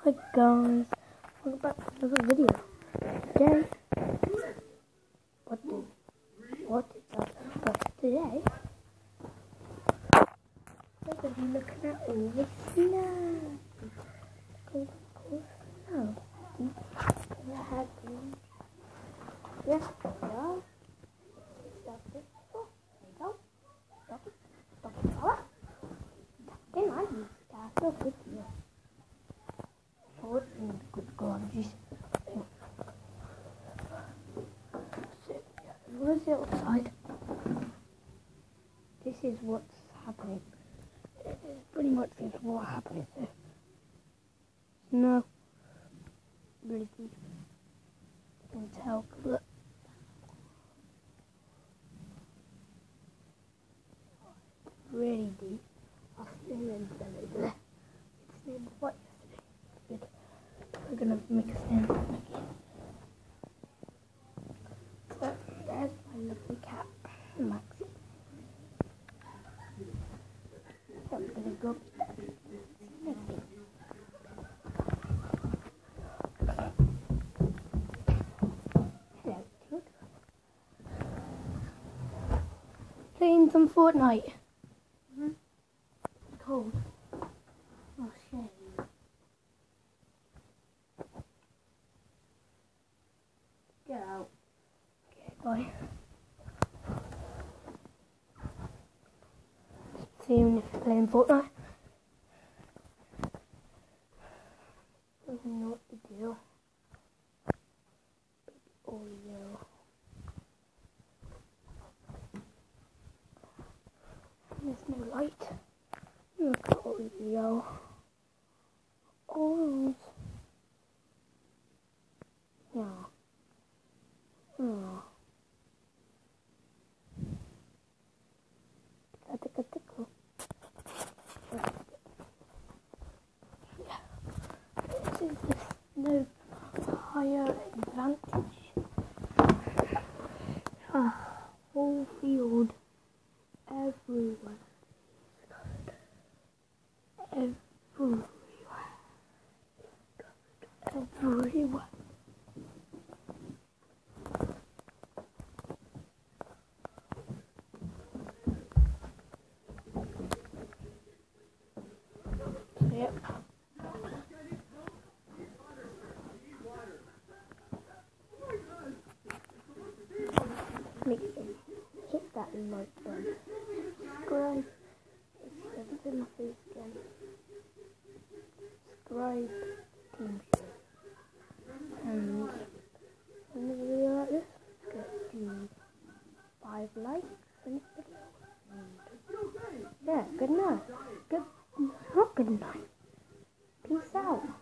Hi guys, welcome back to another video. Today, what is that? But today, we're going to be looking at all the snow. All the snow. Yes, we are. Stop it. Oh, there you go. Stop it. Stop it. Stop it. Can I use that? No good deal. Good God, jeez. Where's the outside? This is what's happening. This is pretty much just what happened. No, really deep. You can tell. Look. Really deep. I'll stand in there. It snowed quite yesterday. Good. We're gonna make a stand again. So there's my lovely cat, Maxie. So I'm gonna go snacking. Hello, Tink. Playing some Fortnite. It's cold. Oh, shame. Get out. Okay, bye. Seeing if you're playing Fortnite. Doesn't know what to do. Oreo. There's no light. Look at Oreo. Orange. Yeah. Oh. Tickle. Yeah. This is the snow higher advantage. A whole field everywhere. Everywhere. Yep. Make sure hit that like button. Subscribe. It's in my face again. Subscribe. Team share. And when a video like this get to 5 likes in this video. And yeah, good night. Good night. Peace out.